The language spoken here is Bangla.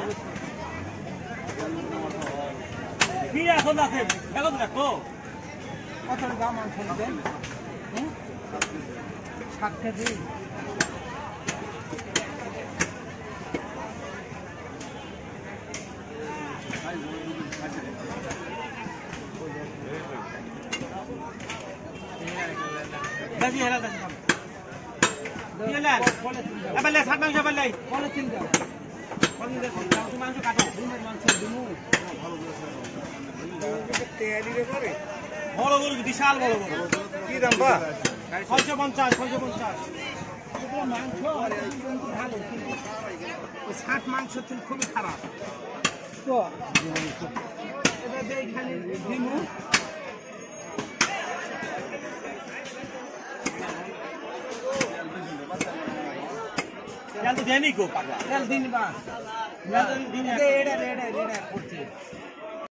কি এখন আছে এখন দেখো কত দাম আনছেন দেন 60 কেজি দাদি হেলা দাদি কি হলেন এবার লে 60 মাংস এবার লে বলে তিন দাও কোন দেখো মাংস কাটো ডিমের মাংস দিমু তেয়ালি রে করে বড় বড় বিশাল বড় বড় কি দাম বা 650 650 এটা মাংস কিন্তু ভালো কিন্তু 60 মাংস তো খুবই খারাপ তো এটা দেই খালি দিমু यार तो देनी को पागल चल दिन बा यार तो दिन एड़ा एड़ा एड़ा करते